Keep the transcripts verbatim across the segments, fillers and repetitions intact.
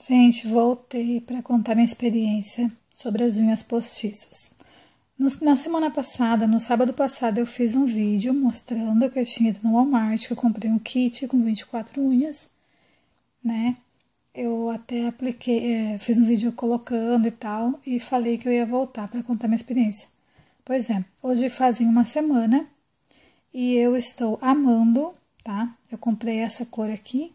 Gente, voltei para contar minha experiência sobre as unhas postiças. No, na semana passada, no sábado passado, eu fiz um vídeo mostrando que eu tinha ido no Walmart, que eu comprei um kit com vinte e quatro unhas, né? Eu até apliquei, é, fiz um vídeo colocando e tal, e falei que eu ia voltar para contar minha experiência. Pois é, hoje fazem uma semana e eu estou amando, tá? Eu comprei essa cor aqui.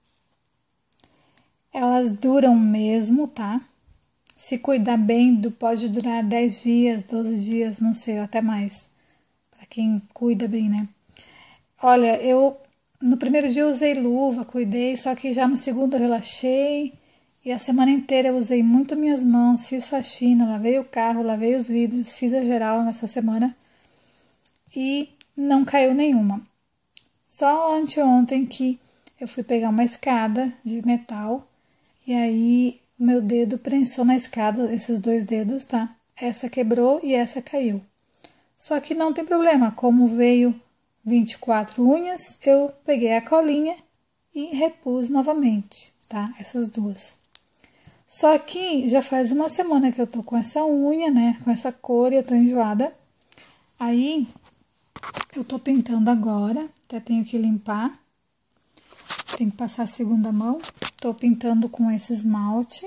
Elas duram mesmo, tá? Se cuidar bem, pode durar dez dias, doze dias, não sei, até mais. Pra quem cuida bem, né? Olha, eu no primeiro dia eu usei luva, cuidei, só que já no segundo eu relaxei. E a semana inteira eu usei muito minhas mãos, fiz faxina, lavei o carro, lavei os vidros, fiz a geral nessa semana. E não caiu nenhuma. Só anteontem que eu fui pegar uma escada de metal. E aí, meu dedo prensou na escada, esses dois dedos, tá? Essa quebrou e essa caiu. Só que não tem problema, como veio vinte e quatro unhas, eu peguei a colinha e repus novamente, tá? Essas duas. Só que já faz uma semana que eu tô com essa unha, né? Com essa cor e eu tô enjoada. Aí, eu tô pintando agora, até tenho que limpar. Tem que passar a segunda mão. Tô pintando com esse esmalte.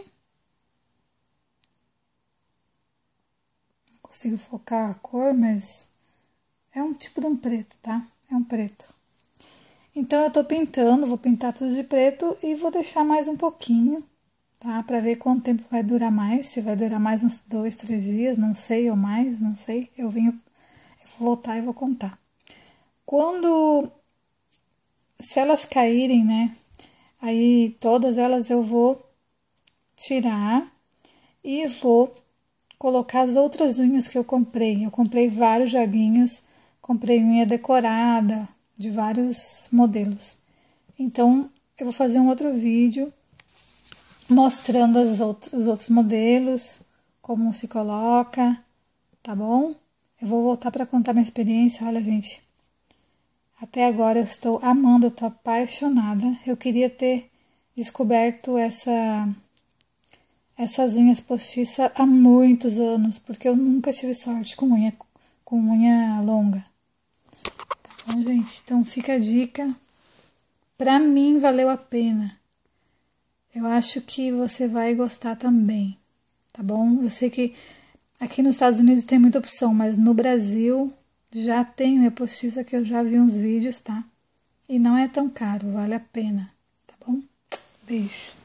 Não consigo focar a cor, mas é um tipo de um preto, tá? É um preto. Então, eu tô pintando, vou pintar tudo de preto e vou deixar mais um pouquinho, tá? Pra ver quanto tempo vai durar mais. Se vai durar mais uns dois, três dias, não sei, ou mais, não sei. Eu venho, eu vou voltar e vou contar. Quando, se elas caírem, né? Aí, todas elas eu vou tirar e vou colocar as outras unhas que eu comprei. Eu comprei vários joguinhos, comprei unha decorada de vários modelos. Então, eu vou fazer um outro vídeo mostrando as outros, os outros modelos, como se coloca, tá bom? Eu vou voltar para contar minha experiência. Olha, gente, até agora eu estou amando, eu tô apaixonada. Eu queria ter descoberto essa, essas unhas postiças há muitos anos, porque eu nunca tive sorte com unha, com unha longa. Tá bom, gente? Então fica a dica. Pra mim valeu a pena. Eu acho que você vai gostar também, tá bom? Eu sei que aqui nos Estados Unidos tem muita opção, mas no Brasil já tem unha postiça que eu já vi uns vídeos, tá? E não é tão caro, vale a pena, tá bom? Beijo.